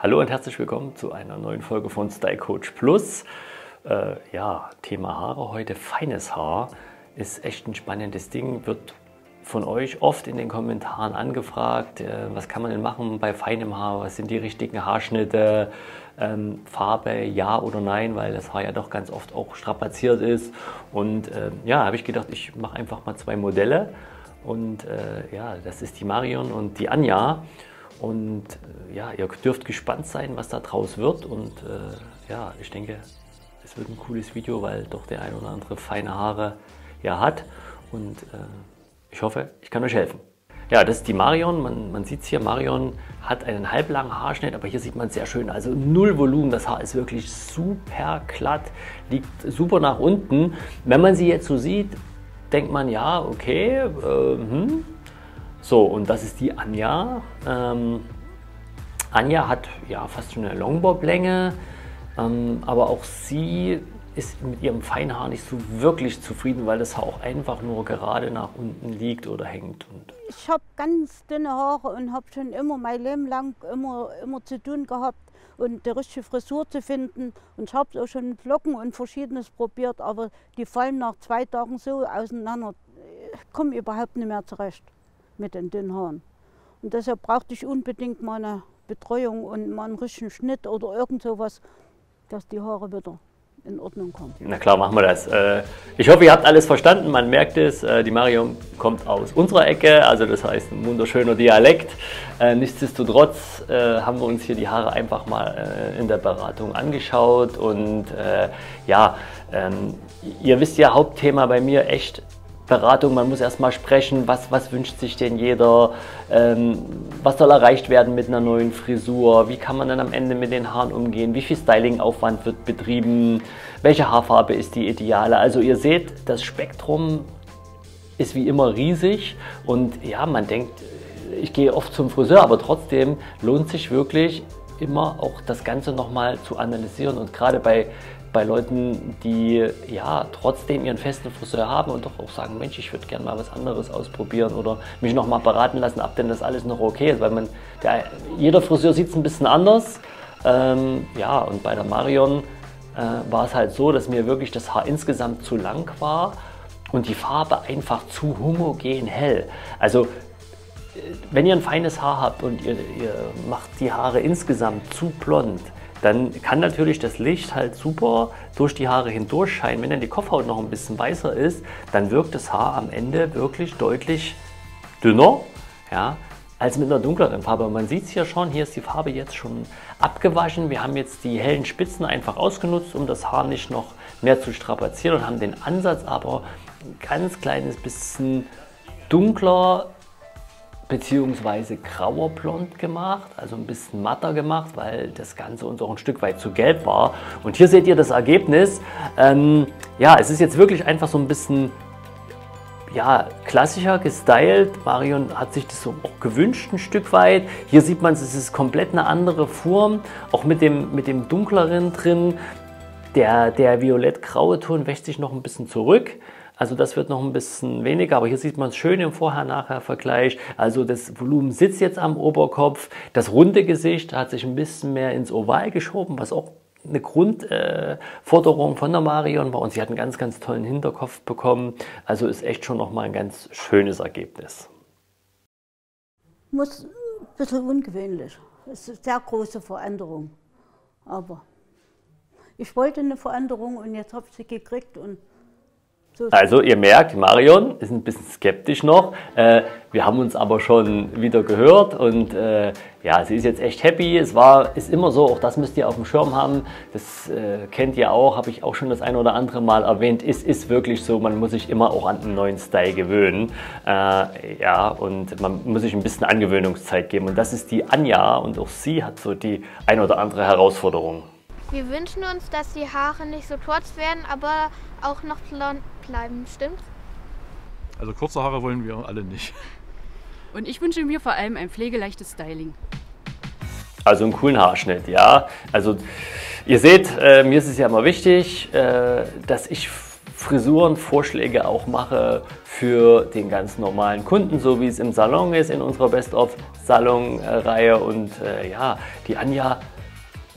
Hallo und herzlich willkommen zu einer neuen Folge von Style Coach Plus. Ja, Thema Haare heute. Feines Haar ist echt ein spannendes Ding, wird von euch oft in den Kommentaren angefragt. Was kann man denn machen bei feinem Haar? Was sind die richtigen Haarschnitte? Farbe, ja oder nein, weil das Haar ja doch ganz oft auch strapaziert ist. Und ja, habe ich gedacht, ich mache einfach mal zwei Modelle. Und ja, das ist die Marion und die Anja. Und ja, ihr dürft gespannt sein, was da draus wird. Und ja, ich denke, es wird ein cooles Video, weil doch der ein oder andere feine Haare ja hat. Und ich hoffe, ich kann euch helfen. Ja, das ist die Marion. Man sieht es hier, Marion hat einen halblangen Haarschnitt, aber hier sieht man es sehr schön. Also null Volumen, das Haar ist wirklich super glatt, liegt super nach unten. Wenn man sie jetzt so sieht, denkt man, ja, okay, So, und das ist die Anja. Anja hat ja fast schon eine Longbob-Länge, aber auch sie ist mit ihrem feinen Haar nicht so wirklich zufrieden, weil das Haar auch einfach nur gerade nach unten liegt oder hängt. Und ich habe ganz dünne Haare und habe schon immer mein Leben lang immer zu tun gehabt, und die richtige Frisur zu finden. Und ich habe auch schon mit Locken und Verschiedenes probiert, aber die fallen nach 2 Tagen so auseinander. Ich komme überhaupt nicht mehr zurecht mit den dünnen Haaren. Und deshalb brauchte ich unbedingt mal eine Betreuung und mal einen richtigen Schnitt oder irgend sowas, dass die Haare wieder in Ordnung kommen. Na klar, machen wir das. Ich hoffe, ihr habt alles verstanden. Man merkt es, die Marion kommt aus unserer Ecke, also das heißt ein wunderschöner Dialekt. Nichtsdestotrotz haben wir uns hier die Haare einfach mal in der Beratung angeschaut. Und ja, ihr wisst ja, Hauptthema bei mir echt Beratung, man muss erstmal sprechen, was wünscht sich denn jeder, was soll erreicht werden mit einer neuen Frisur, wie kann man dann am Ende mit den Haaren umgehen, wie viel Stylingaufwand wird betrieben, welche Haarfarbe ist die ideale. Also ihr seht, das Spektrum ist wie immer riesig und ja, man denkt, ich gehe oft zum Friseur, aber trotzdem lohnt sich wirklich immer auch das Ganze nochmal zu analysieren, und gerade bei Leuten, die ja trotzdem ihren festen Friseur haben und doch auch sagen, Mensch, ich würde gerne mal was anderes ausprobieren oder mich noch mal beraten lassen, ob denn das alles noch okay ist, weil jeder Friseur sieht es ein bisschen anders. Ja, und bei der Marion war es halt so, dass mir wirklich das Haar insgesamt zu lang war und die Farbe einfach zu homogen hell. Also wenn ihr ein feines Haar habt und ihr macht die Haare insgesamt zu blond, dann kann natürlich das Licht halt super durch die Haare hindurch scheinen. Wenn dann die Kopfhaut noch ein bisschen weißer ist, dann wirkt das Haar am Ende wirklich deutlich dünner, ja, als mit einer dunkleren Farbe. Man sieht es hier schon, hier ist die Farbe jetzt schon abgewaschen. Wir haben jetzt die hellen Spitzen einfach ausgenutzt, um das Haar nicht noch mehr zu strapazieren, und haben den Ansatz aber ein ganz kleines bisschen dunkler beziehungsweise grauer blond gemacht, also ein bisschen matter gemacht, weil das Ganze uns auch ein Stück weit zu gelb war. Und hier seht ihr das Ergebnis. Ja, es ist jetzt wirklich einfach so ein bisschen ja, klassischer gestylt. Marion hat sich das so auch gewünscht ein Stück weit. Hier sieht man, es ist komplett eine andere Form, auch mit dem dunkleren drin. Der violett-graue Ton wäscht sich noch ein bisschen zurück. Also das wird noch ein bisschen weniger, aber hier sieht man es schön im Vorher-Nachher-Vergleich. Also das Volumen sitzt jetzt am Oberkopf. Das runde Gesicht hat sich ein bisschen mehr ins Oval geschoben, was auch eine Grundforderung von der Marion war. Und sie hat einen ganz, ganz tollen Hinterkopf bekommen. Also ist echt schon nochmal ein ganz schönes Ergebnis. Muss ein bisschen ungewöhnlich. Es ist eine sehr große Veränderung. Aber ich wollte eine Veränderung und jetzt habe ich sie gekriegt. Und also ihr merkt, Marion ist ein bisschen skeptisch noch. Wir haben uns aber schon wieder gehört und ja, sie ist jetzt echt happy. Ist immer so, auch das müsst ihr auf dem Schirm haben. Das kennt ihr auch, habe ich auch schon das ein oder andere Mal erwähnt. Es ist wirklich so, man muss sich immer auch an einen neuen Style gewöhnen. Ja, und man muss sich ein bisschen Angewöhnungszeit geben. Und das ist die Anja, und auch sie hat so die ein oder andere Herausforderung. Wir wünschen uns, dass die Haare nicht so kurz werden, aber auch noch blond bleiben, stimmt's? Also kurze Haare wollen wir alle nicht. Und ich wünsche mir vor allem ein pflegeleichtes Styling. Also einen coolen Haarschnitt, ja. Also ihr seht, mir ist es ja immer wichtig, dass ich Frisurenvorschläge auch mache für den ganz normalen Kunden, so wie es im Salon ist, in unserer Best-of-Salon-Reihe. Und ja, die Anja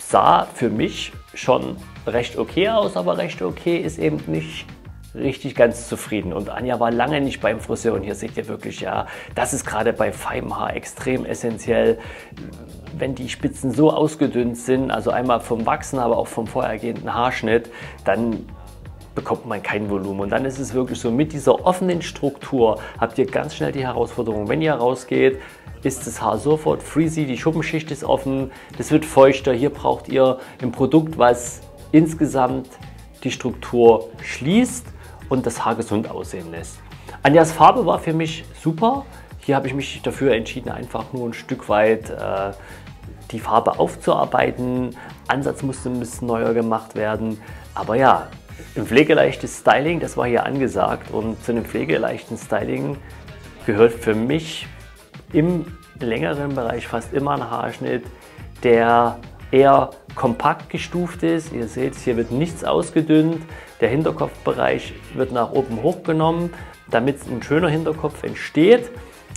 sah für mich schon recht okay aus, aber recht okay ist eben nicht richtig ganz zufrieden. Und Anja war lange nicht beim Friseur und hier seht ihr wirklich, ja, das ist gerade bei feinem Haar extrem essentiell. Wenn die Spitzen so ausgedünnt sind, also einmal vom Wachsen, aber auch vom vorhergehenden Haarschnitt, dann bekommt man kein Volumen. Und dann ist es wirklich so, mit dieser offenen Struktur habt ihr ganz schnell die Herausforderung, wenn ihr rausgeht, ist das Haar sofort frizzy, die Schuppenschicht ist offen, das wird feuchter. Hier braucht ihr ein Produkt, was insgesamt die Struktur schließt und das Haar gesund aussehen lässt. Anjas Farbe war für mich super. Hier habe ich mich dafür entschieden, einfach nur ein Stück weit die Farbe aufzuarbeiten. Ansatz musste ein bisschen neuer gemacht werden. Aber ja, ein pflegeleichtes Styling, das war hier angesagt. Und zu einem pflegeleichten Styling gehört für mich im längeren Bereich fast immer ein Haarschnitt, der eher kompakt gestuft ist. Ihr seht, hier wird nichts ausgedünnt. Der Hinterkopfbereich wird nach oben hochgenommen, damit ein schöner Hinterkopf entsteht.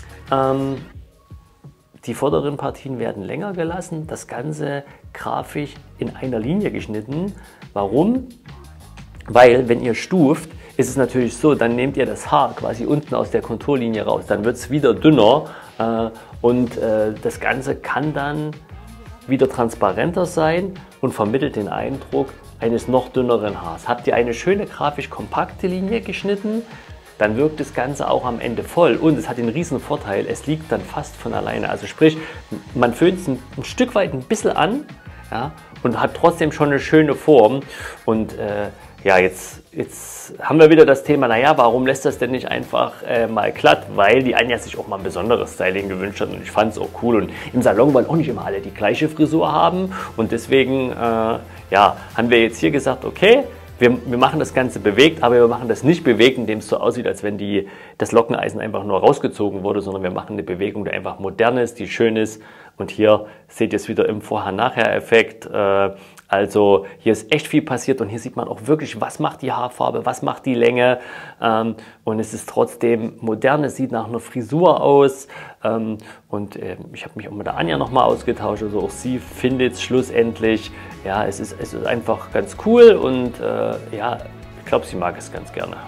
Die vorderen Partien werden länger gelassen. Das Ganze grafisch in einer Linie geschnitten. Warum? Weil, wenn ihr stuft, ist es natürlich so, dann nehmt ihr das Haar quasi unten aus der Konturlinie raus. Dann wird es wieder dünner und das Ganze kann dann wieder transparenter sein und vermittelt den Eindruck eines noch dünneren Haars. Habt ihr eine schöne grafisch kompakte Linie geschnitten, dann wirkt das Ganze auch am Ende voll und es hat den riesen Vorteil, es liegt dann fast von alleine. Also sprich, man föhnt es ein Stück weit ein bisschen an, ja, und hat trotzdem schon eine schöne Form. Und ja, jetzt haben wir wieder das Thema, naja, warum lässt das denn nicht einfach mal glatt? Weil die Anja sich auch mal ein besonderes Styling gewünscht hat und ich fand es auch cool. Und im Salon wollen auch nicht immer alle die gleiche Frisur haben und deswegen ja, haben wir jetzt hier gesagt, okay, wir machen das Ganze bewegt, aber wir machen das nicht bewegt, indem es so aussieht, als wenn das Lockeneisen einfach nur rausgezogen wurde, sondern wir machen eine Bewegung, die einfach modern ist, die schön ist. Und hier seht ihr es wieder im Vorher-Nachher-Effekt. Also hier ist echt viel passiert und hier sieht man auch wirklich, was macht die Haarfarbe, was macht die Länge. Und es ist trotzdem modern, es sieht nach einer Frisur aus. Und ich habe mich auch mit der Anja nochmal ausgetauscht, also auch sie findet es schlussendlich. Ja, es ist einfach ganz cool und ja, ich glaube, sie mag es ganz gerne.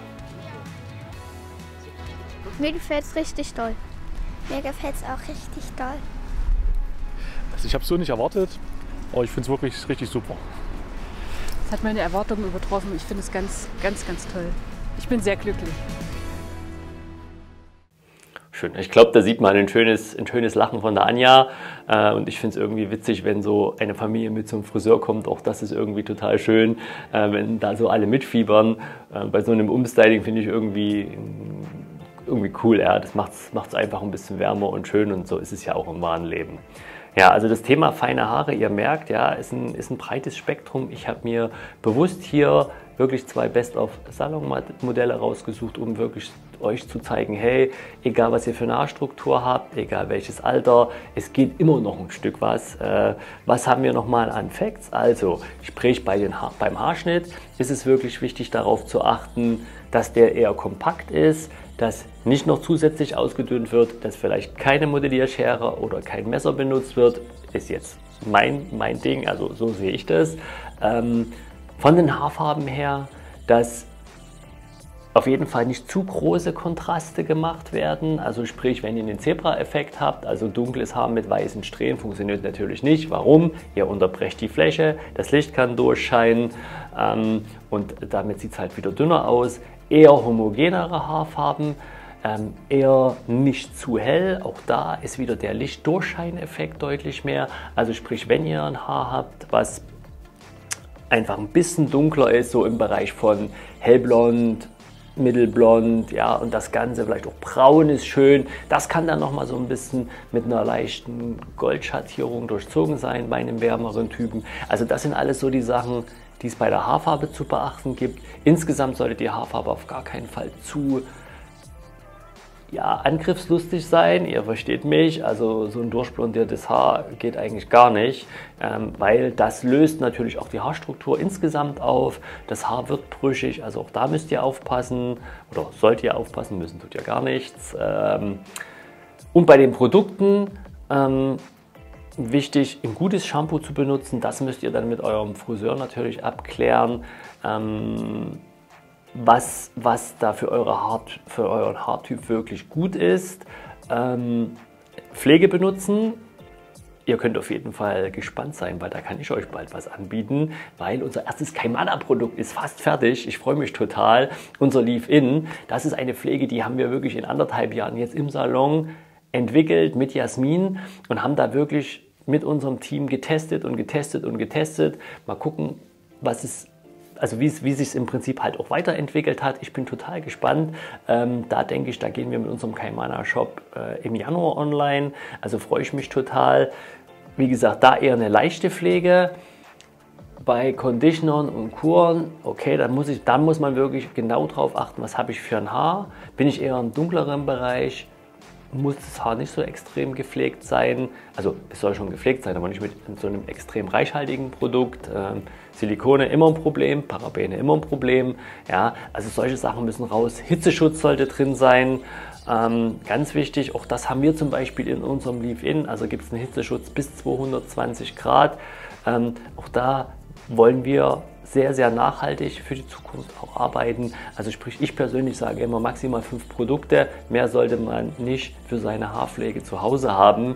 Mir gefällt es richtig toll. Mir gefällt es auch richtig toll. Also ich habe es so nicht erwartet, aber ich finde es wirklich richtig super. Das hat meine Erwartungen übertroffen. Ich finde es ganz, ganz, ganz toll. Ich bin sehr glücklich. Schön. Ich glaube, da sieht man ein schönes Lachen von der Anja. Und ich finde es irgendwie witzig, wenn so eine Familie mit zum Friseur kommt. Auch das ist irgendwie total schön, wenn da so alle mitfiebern. Bei so einem Umstyling finde ich irgendwie cool. Ja, das macht es einfach ein bisschen wärmer und schön. Und so ist es ja auch im wahren Leben. Ja, also das Thema feine Haare, ihr merkt, ja, ist ein breites Spektrum. Ich habe mir bewusst hier wirklich 2 Best-of-Salon-Modelle rausgesucht, um wirklich euch zu zeigen, hey, egal was ihr für eine Haarstruktur habt, egal welches Alter, es geht immer noch ein Stück was. Was haben wir nochmal an Facts? Also, sprich beim Haarschnitt ist es wirklich wichtig darauf zu achten, dass der eher kompakt ist, dass nicht noch zusätzlich ausgedünnt wird, dass vielleicht keine Modellierschere oder kein Messer benutzt wird, ist jetzt mein Ding, also so sehe ich das. Von den Haarfarben her, dass auf jeden Fall nicht zu große Kontraste gemacht werden, also sprich, wenn ihr den Zebra-Effekt habt, also dunkles Haar mit weißen Strähnen, funktioniert natürlich nicht. Warum? Ihr unterbrecht die Fläche, das Licht kann durchscheinen und damit sieht es halt wieder dünner aus. Eher homogenere Haarfarben, eher nicht zu hell, auch da ist wieder der Lichtdurchscheineffekt deutlich mehr. Also sprich, wenn ihr ein Haar habt, was einfach ein bisschen dunkler ist, so im Bereich von hellblond, mittelblond, ja, und das Ganze vielleicht auch braun ist schön. Das kann dann nochmal so ein bisschen mit einer leichten Goldschattierung durchzogen sein bei einem wärmeren Typen. Also das sind alles so die Sachen, die es bei der Haarfarbe zu beachten gibt. Insgesamt sollte die Haarfarbe auf gar keinen Fall zu angriffslustig sein. Ihr versteht mich, also so ein durchblondiertes Haar geht eigentlich gar nicht, weil das löst natürlich auch die Haarstruktur insgesamt auf. Das Haar wird brüchig, also auch da müsst ihr aufpassen oder sollt ihr aufpassen, müssen tut ja gar nichts. Und bei den Produkten wichtig, ein gutes Shampoo zu benutzen. Das müsst ihr dann mit eurem Friseur natürlich abklären, was da für euren Haartyp wirklich gut ist. Pflege benutzen. Ihr könnt auf jeden Fall gespannt sein, weil da kann ich euch bald was anbieten, weil unser erstes Kaimana-Produkt ist fast fertig. Ich freue mich total. Unser Leave-In, das ist eine Pflege, die haben wir wirklich in 1,5 Jahren jetzt im Salon entwickelt mit Jasmin und haben da wirklich mit unserem Team getestet und getestet und getestet. Mal gucken, wie sich es im Prinzip halt auch weiterentwickelt hat. Ich bin total gespannt. Da denke ich, da gehen wir mit unserem Kaimana Shop im Januar online. Also freue ich mich total. Wie gesagt, da eher eine leichte Pflege. Bei Conditionern und Kuren, okay, da muss man wirklich genau drauf achten, was habe ich für ein Haar. Bin ich eher im dunkleren Bereich, muss das Haar nicht so extrem gepflegt sein. Also es soll schon gepflegt sein, aber nicht mit so einem extrem reichhaltigen Produkt. Silikone immer ein Problem, Parabene immer ein Problem. Ja, also solche Sachen müssen raus. Hitzeschutz sollte drin sein. Ganz wichtig, auch das haben wir zum Beispiel in unserem Leave-In. Also gibt es einen Hitzeschutz bis 220 Grad. Auch da wollen wir sehr, sehr nachhaltig für die Zukunft auch arbeiten. Also sprich, ich persönlich sage immer maximal 5 Produkte. Mehr sollte man nicht für seine Haarpflege zu Hause haben.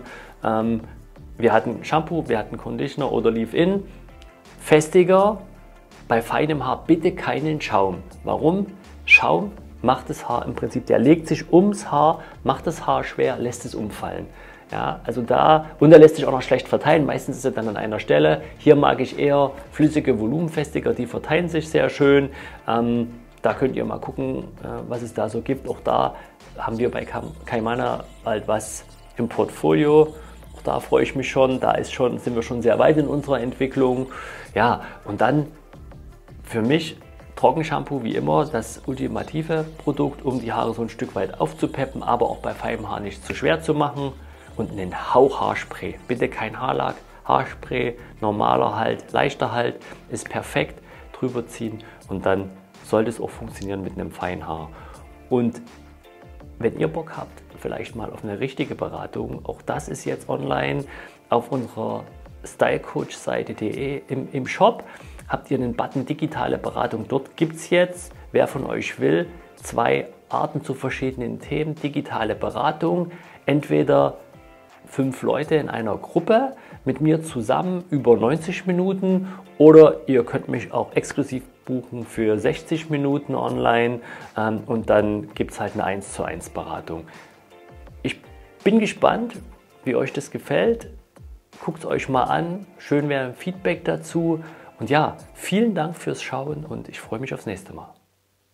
Wir hatten Shampoo, wir hatten Conditioner oder Leave-In. Festiger, bei feinem Haar bitte keinen Schaum. Warum? Schaum macht das Haar im Prinzip, der legt sich ums Haar, macht das Haar schwer, lässt es umfallen. Ja, also und er lässt sich auch noch schlecht verteilen, meistens ist er dann an einer Stelle. Hier mag ich eher flüssige Volumenfestiger, die verteilen sich sehr schön. Da könnt ihr mal gucken, was es da so gibt. Auch da haben wir bei Kaimana bald was im Portfolio. Auch da freue ich mich schon, sind wir schon sehr weit in unserer Entwicklung. Ja, und dann für mich Trockenshampoo wie immer das ultimative Produkt, um die Haare so ein Stück weit aufzupeppen, aber auch bei feinem Haar nicht zu schwer zu machen. Und einen Hauch Haarspray. Bitte kein Haarlack, Haarspray, normaler Halt, leichter Halt, ist perfekt. Drüber ziehen und dann sollte es auch funktionieren mit einem feinen Haar. Und wenn ihr Bock habt, vielleicht mal auf eine richtige Beratung, auch das ist jetzt online auf unserer stylecoach-Seite.de im Shop. Habt ihr einen Button digitale Beratung. Dort gibt es jetzt, wer von euch will, 2 Arten zu verschiedenen Themen. Digitale Beratung, entweder 5 Leute in einer Gruppe mit mir zusammen über 90 Minuten oder ihr könnt mich auch exklusiv buchen für 60 Minuten online und dann gibt es halt eine 1:1 Beratung. Ich bin gespannt, wie euch das gefällt. Guckt es euch mal an. Schön wäre ein Feedback dazu. Und ja, vielen Dank fürs Schauen und ich freue mich aufs nächste Mal.